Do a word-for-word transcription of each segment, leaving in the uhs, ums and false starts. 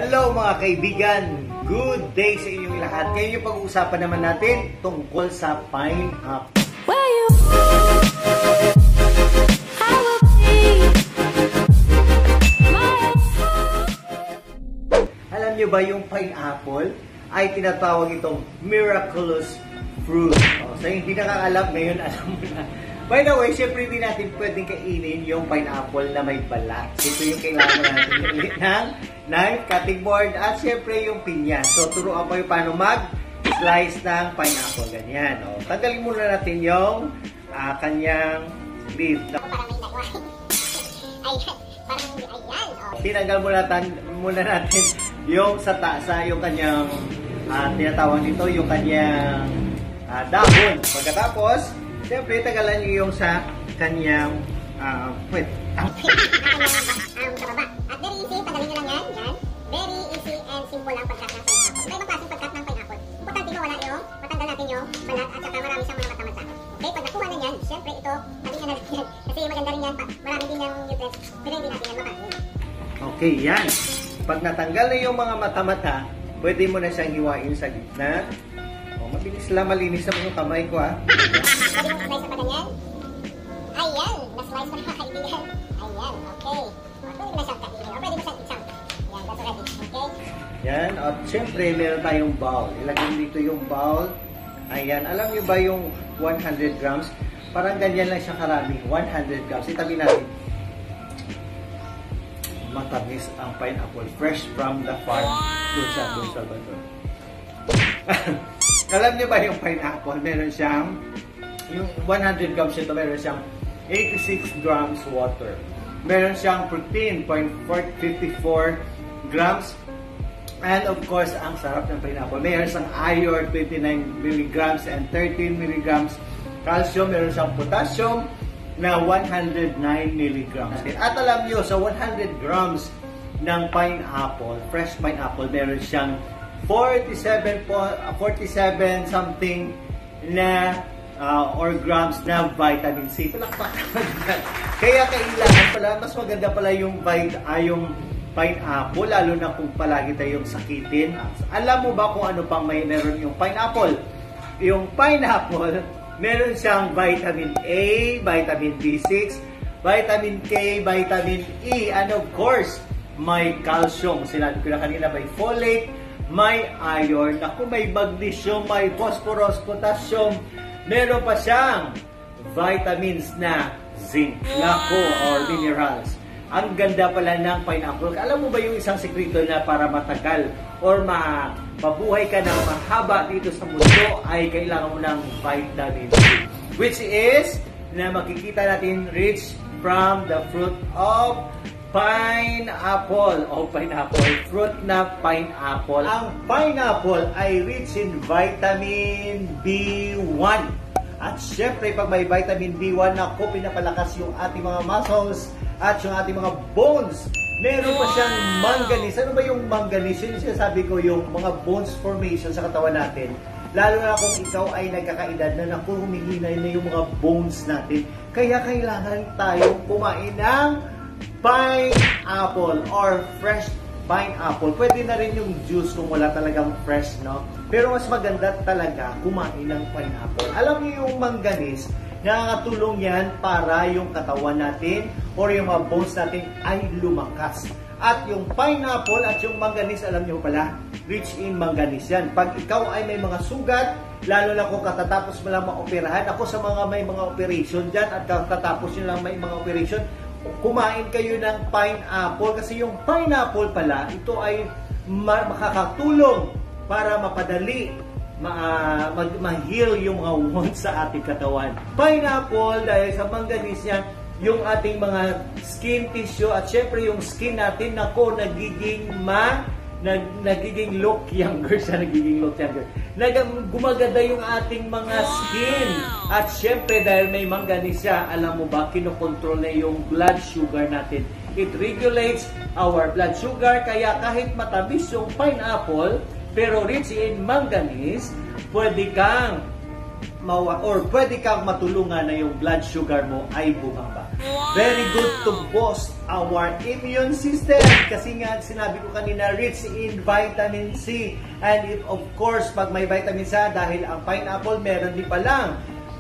Hello mga kaibigan! Good day sa inyong lahat. Ngayon yung pag-uusapan naman natin tungkol sa pineapple. Alam nyo ba yung pineapple ay tinatawag itong miraculous fruit? O, sa hindi nakakalam, ngayon alam mo na. By the way, syempre hindi natin pwedeng kainin yung pineapple na may balat. Ito yung kailangan natin ng knife, cutting board, at syempre yung pinya. So, turuan ko yung paano mag-slice ng pineapple. Ganyan. O, tanggalin muna natin yung uh, kanyang leaf. Tinanggal muna, muna natin yung sa tasa, yung kanyang uh, tinatawag nito, yung kanyang uh, dahon. Pagkatapos, siyempre, tagalan niyo yung sa kanyang uh, pwet. Ang kababa. At very easy, tagalin nyo lang yan. Yan. Very easy and simple ang pagkat ng pineapple. Iba-ibang klaseng pagkat ng pineapple. Importante mo, wala yung, matanggal natin yung balat at saka marami siyang mga matamata. Okay, pag nakuha na yan, siyempre ito, tabi na natin yan. Kasi maganda rin yan, marami din yung nutrients. Pero hindi natin yan makain. Okay, yan. Pag natanggal na yung mga matamata, pwede mo na siyang hiwain sa gitna. Mabilis lang, malinis naman yung kamay ko, ha? Pwede mo slice na pa ganyan? Ayan! Na-slice na mga kaibigan. Ayan, okay. Pwede mo na siyang kainin. O pwede mo siyang isang. Ayan, that's ready. Okay? Yan. At syempre, meron tayong bowl. Ilagay dito yung bowl. Ayan. Alam niyo ba yung one hundred grams? Parang ganyan lang siya karami. one hundred grams. Itabi natin. Matamis ang pineapple. Fresh from the farm. Doon sa Don Salvador. Alam niyo ba yung pineapple, meron siyang, yung one hundred grams ito, meron siyang eighty-six grams water. Meron siyang protein, zero point five four grams. And of course, ang sarap ng pineapple. Meron siyang iron, twenty-nine milligrams and thirteen milligrams. Calcium, meron siyang potassium na one hundred nine milligrams. At alam niyo, sa one hundred grams ng pineapple, fresh pineapple, meron siyang forty-seven, forty-seven something na uh, or grams na vitamin C. Kaya kailangan pala, mas maganda pala yung, vit, uh, yung pineapple, lalo na kung palagi tayong sakitin. Alam mo ba kung ano pang may meron yung pineapple? Yung pineapple, meron siyang vitamin A, vitamin B six, vitamin K, vitamin E, and of course, may calcium. Sinabi ko na kanina, may folate, may iron, naku, may magnesium, may phosphorus, potassium, meron pa siyang vitamins na zinc, naku, or minerals. Ang ganda pala ng pineapple. Alam mo ba yung isang sekreto na para matagal or ma mabuhay ka ng mahaba dito sa mundo ay kailangan mo ng vitamin C, which is na makikita natin rich from the fruit of pineapple o pineapple, fruit na pineapple. Ang pineapple ay rich in vitamin B one. At syempre, pag may vitamin B one, ako pinapalakas yung ating mga muscles at yung ating mga bones. Meron pa siyang manganese. Ano ba yung manganese? Yung sinasabi ko, yung mga bones formation sa katawan natin. Lalo na kung ikaw ay nagkakaedad na naku, humihinay na yung mga bones natin. Kaya kailangan tayong kumain ng pineapple or fresh pineapple. Pwede na rin yung juice kung wala talagang fresh, no? Pero mas maganda talaga kumain ng pineapple. Alam niyo yung manganese, nakakatulong yan para yung katawan natin or yung mga bones natin ay lumakas. At yung pineapple at yung manganese, alam niyo pala, rich in manganese yan. Pag ikaw ay may mga sugat, lalo na kung katatapos mo lang maoperahan, ako sa mga may mga operation dyan at katatapos nyo lang may mga operation, kumain kayo ng pineapple kasi yung pineapple pala, ito ay makakatulong para mapadali ma mag ma-heal yung mga wounds sa ating katawan. Pineapple, dahil sa manganese niya, yung ating mga skin tissue at syempre yung skin natin, nako, nagiging ma nag, nagiging look younger siya, nagiging look younger. Nag, gumaganda yung ating mga skin. At syempre, dahil may manganese siya, alam mo ba, kinokontrol na yung blood sugar natin. It regulates our blood sugar, kaya kahit matamis yung pineapple, pero rich in manganese, pwede kang mawa, or pwede kang matulungan na yung blood sugar mo ay bumaba. Very good to boost our immune system. Kasi nga, sinabi ko kanina, rich in vitamin C. And it, of course, pag may vitamin C, dahil ang pineapple, meron din palang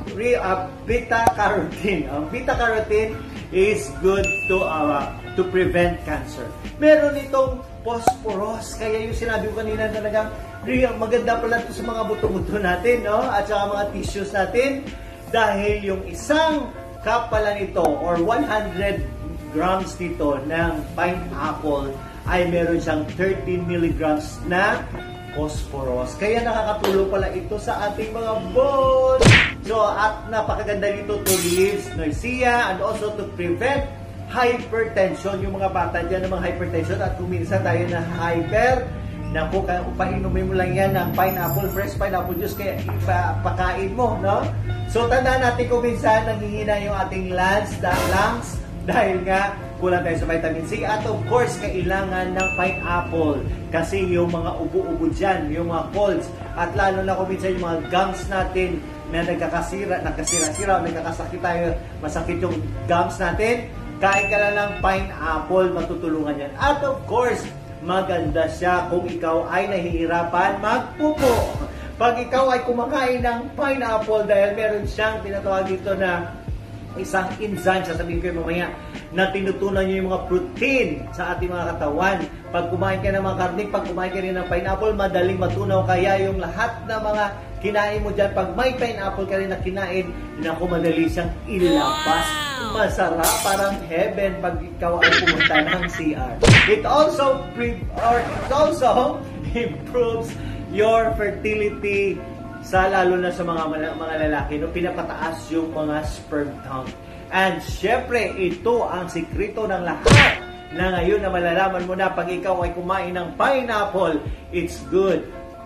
uh, beta-carotene. Ang beta-carotene is good to uh, to prevent cancer. Meron itong phosphorus. Kaya yung sinabi ko kanina talagang maganda pala ito sa mga buto-buto natin, no? At saka mga tissues natin. Dahil yung isang cup pala nito or one hundred grams nito ng pineapple ay meron siyang thirteen milligrams na phosphorus. Kaya nakakatulong pala ito sa ating mga bones. So, at napakaganda nito to relieve nausea and also to prevent hypertension. Yung mga bata dyan ng mga hypertension at kung minsan tayo na hyper, naku, painumin mo lang yan ng pineapple, fresh pineapple juice, kaya ipakain mo, no? So, tandaan natin kung minsan nanghihina yung ating lungs, lungs dahil nga kulang tayo sa vitamin C. At of course, kailangan ng pineapple kasi yung mga ubo-ubo dyan, yung mga colds, at lalo na kung minsan yung mga gums natin na nagkakasira, nagkasira-sira, nagkakasakit tayo, masakit yung gums natin, kain ka lang ng pineapple, matutulungan yan. At of course, maganda siya kung ikaw ay nahihirapan magpupo. Pag ikaw ay kumakain ng pineapple dahil meron siyang tinatawag dito na isang enzyme, sasabihin ko yung mamaya, na tinutunan nyo yung mga protein sa ating mga katawan. Pag kumain ka ng mga karne, pag kumain ka rin ng pineapple, madaling matunaw. Kaya yung lahat na mga kinain mo dyan, pag may pineapple ka rin na kinain, naku, madali siyang ilabas. Masarap, parang heaven pag ikaw ay pumunta ng C R. It also, pre or it also improves your fertility sa lalo na sa mga mga lalaki, no, pinapataas yung mga sperm count. And syempre, ito ang sikreto ng lahat na ngayon na malalaman mo na pag ikaw ay kumain ng pineapple, it's good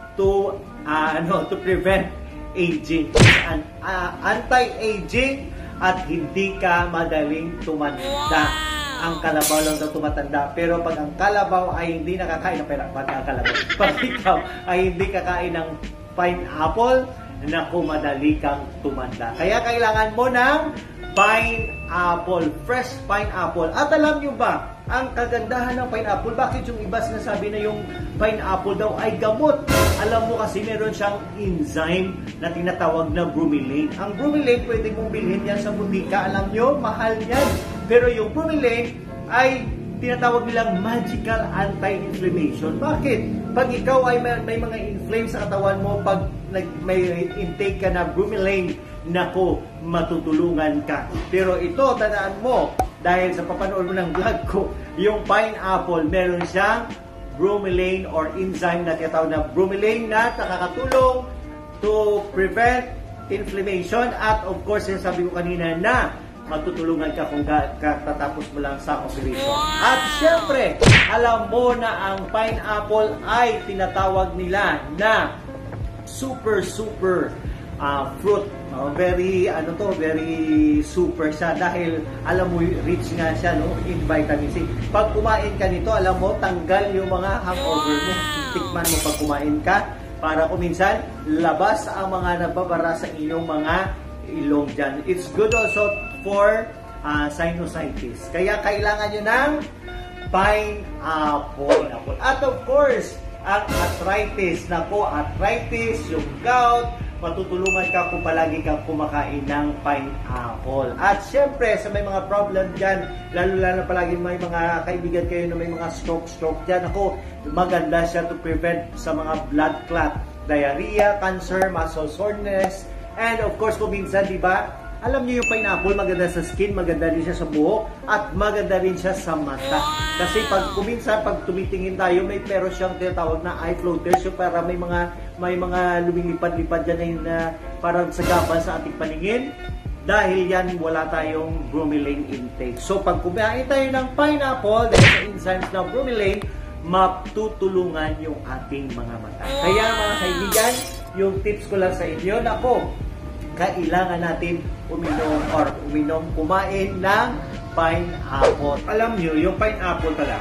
to uh, ano to prevent aging. It's an uh, anti-aging at hindi ka madaling tumanda. Ang kalabaw lang daw tumatanda. Pero pag ang kalabaw ay hindi nakakain ng pineapple, ang kalabaw, pag ikaw ay hindi kakain ng pineapple, naku, madali kang tumanda. Kaya kailangan mo ng pineapple, fresh pineapple. At alam nyo ba, ang kagandahan ng pineapple, bakit yung iba sinasabi na yung pineapple daw ay gamot? Alam mo kasi meron siyang enzyme na tinatawag na bromelain. Ang bromelain, pwede mong bilhin yan sa butika. Alam nyo, mahal yan. Pero yung bromelain ay tinatawag nilang magical anti-inflammation. Bakit? Pag ikaw ay may, may mga inflame sa katawan mo, pag nag, may intake ka na bromelain, nako, matutulungan ka. Pero ito, tandaan mo, dahil sa papanood mo ng vlog ko, yung pineapple, meron siyang bromelain or enzyme na tinatawag na bromelain na nakakatulong to prevent inflammation. At of course, sabi ko kanina na matutulungan ka kung katatapos mo lang sa operation. At syempre, alam mo na ang pineapple ay tinatawag nila na super super uh, fruit. Uh, very ano to, very super siya dahil alam mo rich nga siya, no, in vitamin C. Pag kumain ka nito, alam mo tanggal yung mga hangover mo. Tikman mo pag kumain ka para kung minsan labas ang mga nababara sa iyong mga ilong dyan. It's good also for uh, sinusitis. Kaya kailangan nyo ng pineapple. At of course, ang arthritis. Nako, arthritis, yung gout, matutulungan ka kung palagi kang kumakain ng pineapple. At syempre, sa may mga problem dyan, lalo-lalo palagi may mga kaibigan kayo na may mga stroke-stroke dyan, ako, maganda siya to prevent sa mga blood clot, diarrhea, cancer, muscle soreness, and of course, kung minsan, di ba, alam niyo yung pineapple, maganda sa skin, maganda rin siya sa buhok, at maganda rin siya sa mata. Kasi pag kuminsan, pag tumitingin tayo, may pero siyang tinatawag na eye floaters, yung para may mga may mga lumilipad-lipad dyan na parang sagapan sa ating paningin. Dahil yan, wala tayong bromelain intake. So, pag kumain tayo ng pineapple, dahil sa enzymes na bromelain, matutulungan yung ating mga mata. Kaya mga kaibigan, yung tips ko lang sa inyo, nako, kailangan natin uminom or uminom, kumain ng pineapple. Alam nyo, yung pineapple pala,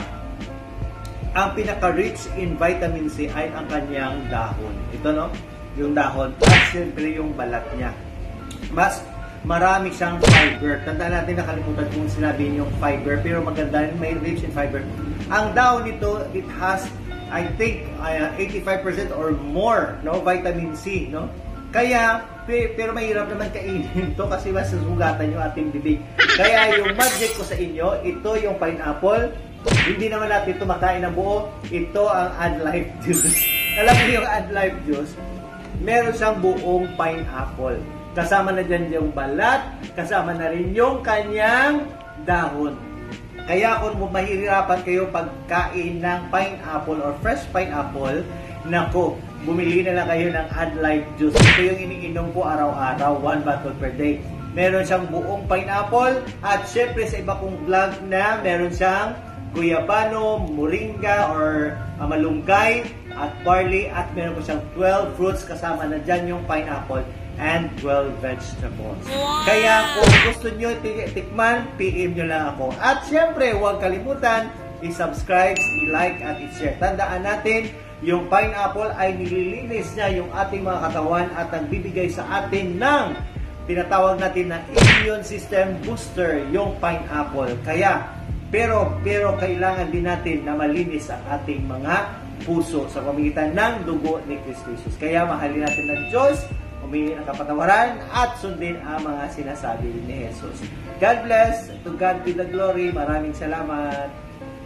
ang pinaka-rich in vitamin C ay ang kanyang dahon. Ito, no? Yung dahon. At siyempre yung balat niya. Mas marami siyang fiber. Tandaan natin, nakalimutan kung sinabi yung fiber, pero maganda rin, may rich in fiber. Ang dahon nito, it has, I think, uh, eighty-five percent or more, no, vitamin C, no? Kaya, pero mahirap naman kainin to kasi mas sugatan yung ating bibig. Kaya yung magic ko sa inyo, ito yung pineapple. Hindi naman natin ito makain ng buo. Ito ang addlife juice. Alam niyo yung addlife juice, meron siyang buong pineapple. Kasama na dyan yung balat, kasama na rin yung kanyang dahon. Kaya kung mahihirapan kayo pagkain ng pineapple or fresh pineapple, nako, bumili na lang kayo ng addlife juice. Ito yung iniinom ko araw-araw, one bottle per day. Meron siyang buong pineapple at syempre sa iba kong vlog na meron siyang guyabano, moringa or uh, malunggay at barley at meron ko siyang twelve fruits kasama na dyan yung pineapple and twelve vegetables. Wow! Kaya kung gusto nyo tikman, P M nyo lang ako. At syempre, huwag kalimutan i-subscribe, i-like at i-share. Tandaan natin, yung pineapple ay nililinis niya yung ating mga katawan at nagbibigay sa atin ng tinatawag natin na immune system booster, yung pineapple. Kaya, pero, pero kailangan din natin na malinis ang ating mga puso sa pamamagitan ng dugo ni Kristo Jesus. Kaya mahalin natin ng Diyos, humingi ng kapatawaran at sundin ang mga sinasabi ni Jesus. God bless. To God be the glory. Maraming salamat.